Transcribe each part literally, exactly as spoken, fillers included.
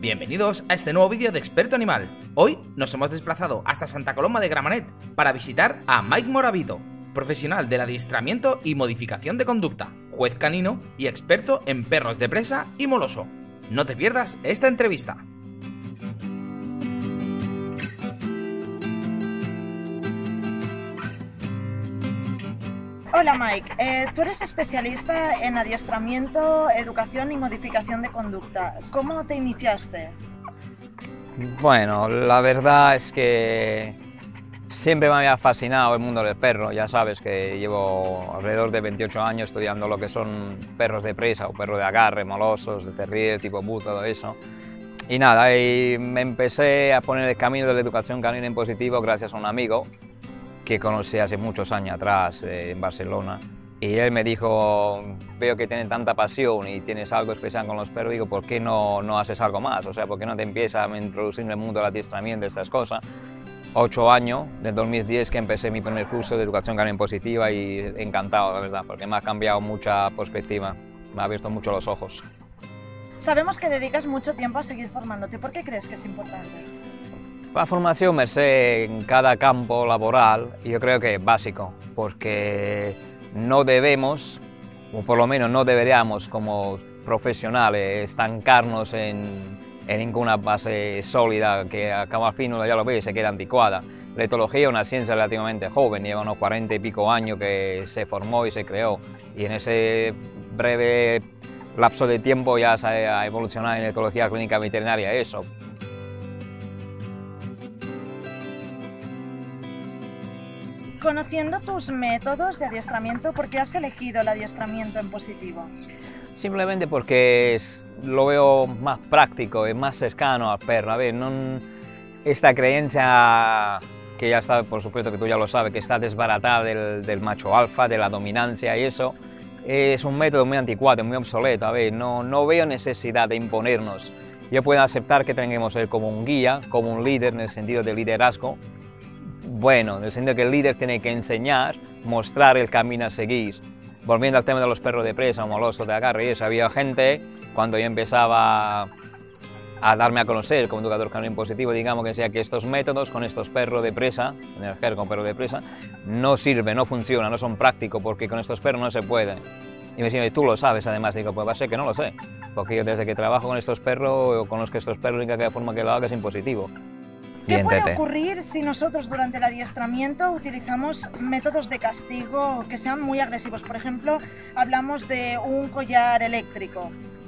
Bienvenidos a este nuevo vídeo de Experto Animal. Hoy nos hemos desplazado hasta Santa Coloma de Gramenet para visitar a Mike Moravito, profesional del adiestramiento y modificación de conducta, juez canino y experto en perros de presa y moloso. No te pierdas esta entrevista. Hola Mike, eh, tú eres especialista en adiestramiento, educación y modificación de conducta. ¿Cómo te iniciaste? Bueno, la verdad es que siempre me había fascinado el mundo del perro. Ya sabes que llevo alrededor de veintiocho años estudiando lo que son perros de presa o perros de agarre, molosos, de terrier, tipo bull, todo eso. Y nada, y me empecé a poner el camino de la educación canina en positivo gracias a un amigo que conocí hace muchos años atrás eh, en Barcelona, y él me dijo: veo que tienes tanta pasión y tienes algo especial con los perros, digo, ¿por qué no, no haces algo más? O sea, ¿por qué no te empiezas a introducir en el mundo del adiestramiento, estas cosas? Ocho años, desde dos mil diez que empecé mi primer curso de educación canina positiva, y encantado, la verdad, porque me ha cambiado mucha perspectiva, me ha abierto mucho los ojos. Sabemos que dedicas mucho tiempo a seguir formándote. ¿Por qué crees que es importante? La formación, me sé, en cada campo laboral, yo creo que es básico, porque no debemos, o por lo menos no deberíamos como profesionales, estancarnos en, en ninguna base sólida que acaba al fin, uno ya lo ve y se queda anticuada. La etología es una ciencia relativamente joven, lleva unos cuarenta y pico años que se formó y se creó, y en ese breve lapso de tiempo ya se ha evolucionado en etología clínica veterinaria eso. Conociendo tus métodos de adiestramiento, ¿por qué has elegido el adiestramiento en positivo? Simplemente porque es, lo veo más práctico, es más cercano al perro. A ver, no, esta creencia que ya está, por supuesto que tú ya lo sabes, que está desbaratada del, del macho alfa, de la dominancia y eso, es un método muy anticuado, muy obsoleto. A ver, no, no veo necesidad de imponernos. Yo puedo aceptar que tengamos él como un guía, como un líder en el sentido de liderazgo. Bueno, en el sentido que el líder tiene que enseñar, mostrar el camino a seguir. Volviendo al tema de los perros de presa o molosos de agarre, y eso, había gente, cuando yo empezaba a darme a conocer como educador canino positivo, digamos que decía que estos métodos con estos perros de presa, en el jerga con perros de presa, no sirven, no funcionan, no son prácticos, porque con estos perros no se puede. Y me decían: tú lo sabes, además. Digo: pues va a ser que no lo sé, porque yo desde que trabajo con estos perros, conozco estos perros, la única forma que lo haga es en positivo. ¿Qué puede ocurrir si nosotros durante el adiestramiento utilizamos métodos de castigo que sean muy agresivos? Por ejemplo, hablamos de un collar eléctrico.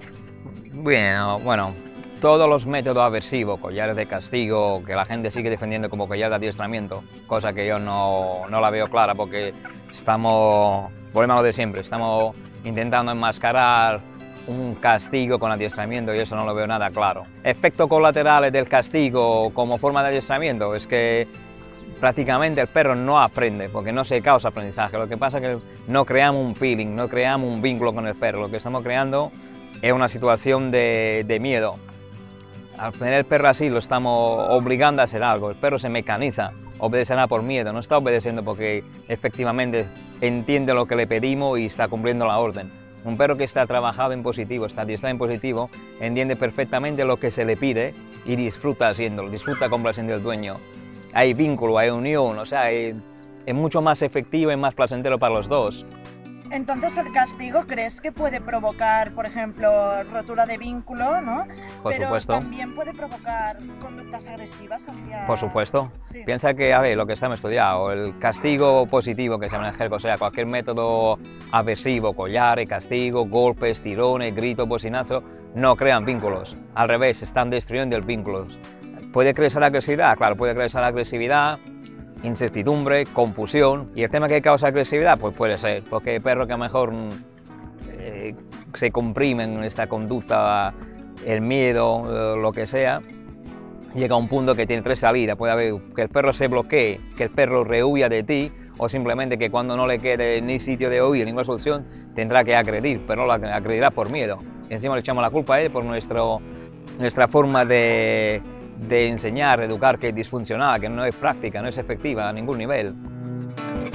Bueno, bueno, todos los métodos aversivos, collares de castigo, que la gente sigue defendiendo como collar de adiestramiento, cosa que yo no, no la veo clara, porque estamos, volvemos a lo de siempre, estamos intentando enmascarar un castigo con adiestramiento, y eso no lo veo nada claro. Efectos colaterales del castigo como forma de adiestramiento es que prácticamente el perro no aprende, porque no se causa aprendizaje. Lo que pasa es que no creamos un feeling, no creamos un vínculo con el perro. Lo que estamos creando es una situación de, de miedo. Al tener el perro así, lo estamos obligando a hacer algo. El perro se mecaniza, obedecerá por miedo, no está obedeciendo porque efectivamente entiende lo que le pedimos y está cumpliendo la orden. Un perro que está trabajado en positivo, está adiestrado en positivo, entiende perfectamente lo que se le pide y disfruta haciéndolo, disfruta complaciendo al dueño. Hay vínculo, hay unión, o sea, es, es mucho más efectivo y más placentero para los dos. Entonces, el castigo, ¿crees que puede provocar, por ejemplo, rotura de vínculo, ¿no? Por Pero supuesto. también puede provocar conductas agresivas hacia... Por supuesto. Sí. Piensa que, a ver, lo que estamos estudiando, el castigo positivo que se llama en jerga, o sea, cualquier método aversivo, collares, castigo, golpes, tirones, gritos, bocinazo, no crean vínculos. Al revés, están destruyendo el vínculo. ¿Puede crecer la agresividad? Claro, puede crecer la agresividad, incertidumbre, confusión. ¿Y el tema que causa agresividad? Pues puede ser, porque hay perros que a lo mejor eh, se comprimen en esta conducta, el miedo, lo que sea, llega a un punto que tiene tres salidas. Puede haber que el perro se bloquee, que el perro rehuya de ti, o simplemente que cuando no le quede ni sitio de huir, ninguna solución, tendrá que agredir, pero no lo agredirá por miedo. Y encima le echamos la culpa a él por nuestro, nuestra forma de, de enseñar, de educar, que es disfuncional, que no es práctica, no es efectiva a ningún nivel.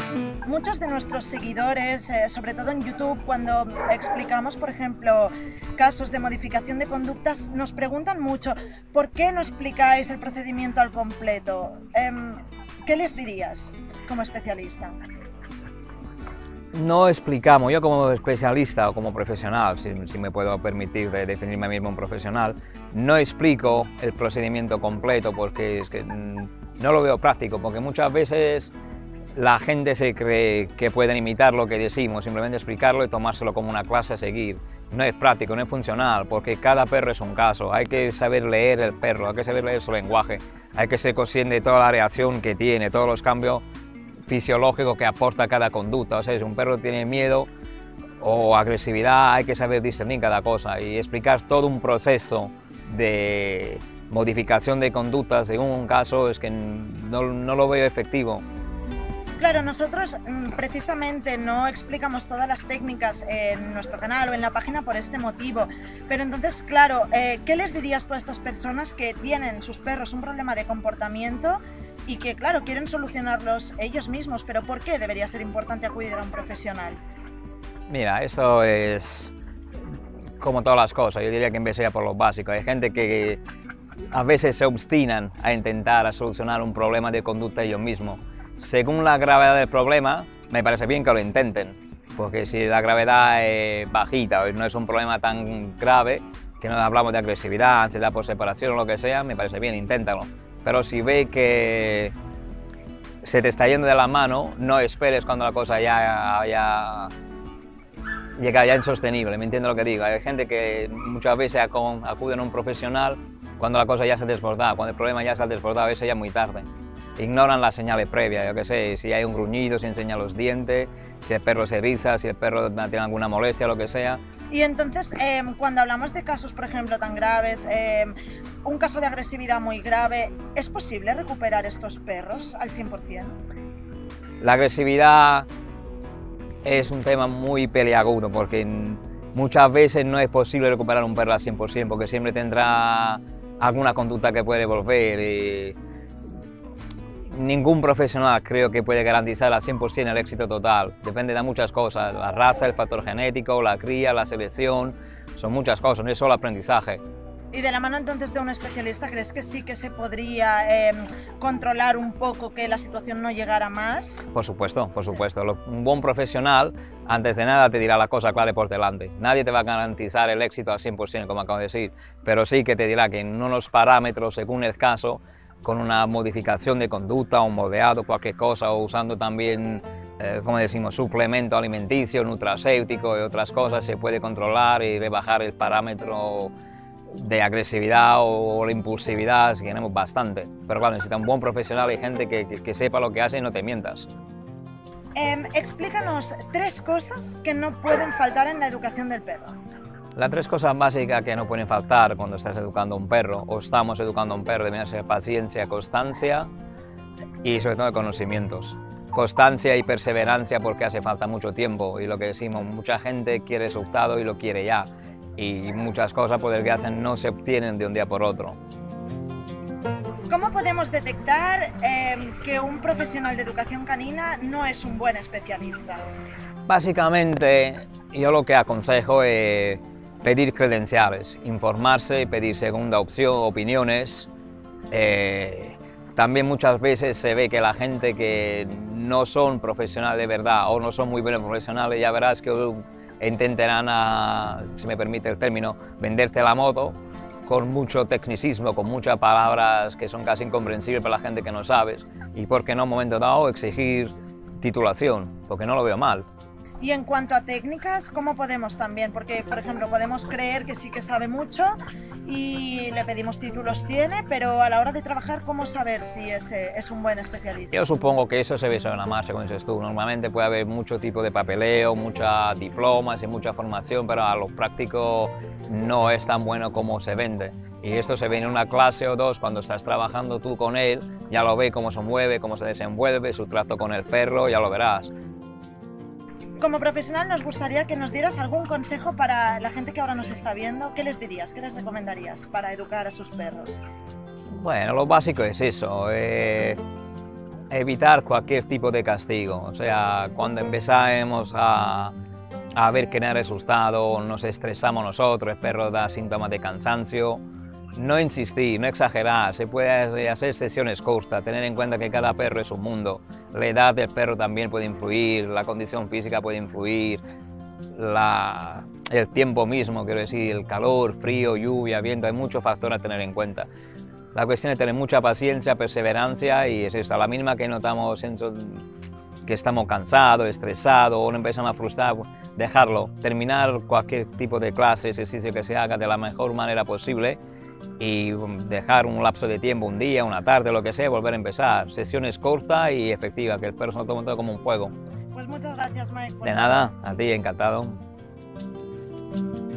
muchos de nuestros seguidores, eh, sobre todo en YouTube, cuando explicamos, por ejemplo, casos de modificación de conductas, nos preguntan mucho ¿por qué no explicáis el procedimiento al completo? Eh, ¿Qué les dirías como especialista? No explicamos, yo como especialista o como profesional, si, si me puedo permitir de definirme a mí mismo un profesional, no explico el procedimiento completo porque es que no lo veo práctico, porque muchas veces la gente se cree que pueden imitar lo que decimos, simplemente explicarlo y tomárselo como una clase a seguir. No es práctico, no es funcional, porque cada perro es un caso, hay que saber leer el perro, hay que saber leer su lenguaje, hay que ser consciente de toda la reacción que tiene, todos los cambios fisiológico que aporta cada conducta. O sea, si un perro tiene miedo o agresividad, hay que saber discernir cada cosa y explicar todo un proceso de modificación de conductas según un caso es que no, no lo veo efectivo. Claro, nosotros precisamente no explicamos todas las técnicas en nuestro canal o en la página por este motivo, pero entonces, claro, eh, ¿qué les dirías tú a estas personas que tienen sus perros un problema de comportamiento y que, claro, quieren solucionarlos ellos mismos, pero ¿por qué debería ser importante acudir a un profesional? Mira, eso es como todas las cosas, yo diría que empezaría por lo básico. Hay gente que a veces se obstinan a intentar a solucionar un problema de conducta ellos mismos. Según la gravedad del problema, me parece bien que lo intenten, porque si la gravedad es bajita o no es un problema tan grave, que no hablamos de agresividad, ansiedad por separación o lo que sea, me parece bien, inténtalo. Pero si ve que se te está yendo de la mano, no esperes cuando la cosa ya, ya llega ya insostenible, ¿me entiendes lo que digo? Hay gente que muchas veces acude a un profesional cuando la cosa ya se ha desbordado, cuando el problema ya se ha desbordado, eso ya es muy tarde. Ignoran las señales previas, yo qué sé, si hay un gruñido, si enseña los dientes, si el perro se eriza, si el perro tiene alguna molestia, lo que sea. Y entonces, eh, cuando hablamos de casos, por ejemplo, tan graves, eh, un caso de agresividad muy grave, ¿es posible recuperar estos perros al cien por cien? La agresividad es un tema muy peliagudo porque muchas veces no es posible recuperar un perro al cien por cien porque siempre tendrá alguna conducta que puede volver. Y ningún profesional creo que puede garantizar al cien por cien el éxito total. Depende de muchas cosas, la raza, el factor genético, la cría, la selección, son muchas cosas, no es solo aprendizaje. Y de la mano entonces de un especialista, ¿crees que sí que se podría eh, controlar un poco que la situación no llegara más? Por supuesto, por supuesto. Un buen profesional, antes de nada, te dirá la cosa clara por delante. Nadie te va a garantizar el éxito al cien por cien, como acabo de decir, pero sí que te dirá que en unos parámetros, según el caso, con una modificación de conducta, un moldeado, cualquier cosa, o usando también, eh, como decimos, suplemento alimenticio, nutracéutico y otras cosas, se puede controlar y rebajar el parámetro de agresividad o la impulsividad, si queremos bastante. Pero claro, necesita un buen profesional y gente que, que, que sepa lo que hace y no te mientas. Eh, explícanos tres cosas que no pueden faltar en la educación del perro. Las tres cosas básicas que no pueden faltar cuando estás educando a un perro o estamos educando a un perro deben ser paciencia, constancia y sobre todo conocimientos. Constancia y perseverancia porque hace falta mucho tiempo y lo que decimos, mucha gente quiere resultado y lo quiere ya y muchas cosas por desgracia no se obtienen de un día por otro. ¿Cómo podemos detectar eh, que un profesional de educación canina no es un buen especialista? Básicamente yo lo que aconsejo es pedir credenciales, informarse, pedir segunda opción, opiniones. Eh, también muchas veces se ve que la gente que no son profesionales de verdad o no son muy buenos profesionales, ya verás que intentarán, a, si me permite el término, venderte la moto con mucho tecnicismo, con muchas palabras que son casi incomprensibles para la gente que no sabes y, por qué no, en un momento dado, exigir titulación, porque no lo veo mal. Y en cuanto a técnicas, ¿cómo podemos también? Porque, por ejemplo, podemos creer que sí que sabe mucho y le pedimos títulos, tiene, pero a la hora de trabajar, ¿cómo saber si es, es un buen especialista? Yo supongo que eso se ve sobre la marcha, como dices tú. Normalmente puede haber mucho tipo de papeleo, muchas diplomas y mucha formación, pero a lo práctico no es tan bueno como se vende. Y esto se ve en una clase o dos cuando estás trabajando tú con él, ya lo ve cómo se mueve, cómo se desenvuelve, su trato con el perro, ya lo verás. Como profesional nos gustaría que nos dieras algún consejo para la gente que ahora nos está viendo. ¿Qué les dirías? ¿Qué les recomendarías para educar a sus perros? Bueno, lo básico es eso. Eh, evitar cualquier tipo de castigo. O sea, cuando empezamos a, a ver que no hay resultado, nos estresamos nosotros, el perro da síntomas de cansancio, no insistir, no exagerar, se puede hacer sesiones cortas, tener en cuenta que cada perro es un mundo, la edad del perro también puede influir, la condición física puede influir, la, el tiempo mismo, quiero decir, el calor, frío, lluvia, viento, hay muchos factores a tener en cuenta. La cuestión es tener mucha paciencia, perseverancia y es esta, la misma que notamos que estamos cansados, estresados o no empezamos a frustrar, dejarlo, terminar cualquier tipo de clase, ejercicio que se haga de la mejor manera posible y dejar un lapso de tiempo, un día, una tarde, lo que sea, volver a empezar. Sesiones cortas y efectivas, que el perro se lo tome todo como un juego. Pues muchas gracias, Mike. De nada, a ti, encantado.